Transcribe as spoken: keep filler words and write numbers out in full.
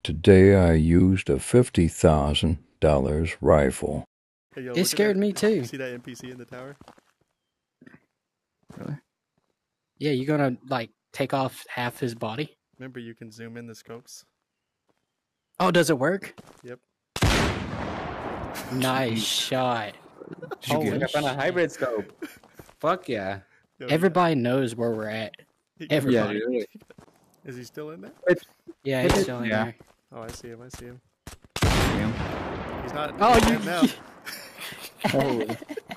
Today I used a fifty thousand dollars rifle. Hey, yo, It scared that, me too. You see that N P C in the tower? Really? Yeah, you gonna like take off half his body? Remember, you can zoom in the scopes. Oh, does it work? Yep. Nice shot. Did you Holy get I found a shit. hybrid scope. Fuck yeah. Yo, Everybody knows where we're at. he- Everybody. Yeah, dude. Is he still in there? Yeah, he's still in Yeah. there. Oh, I see him. I see him. Damn. He's not. Oh, he's you. dead now. Holy.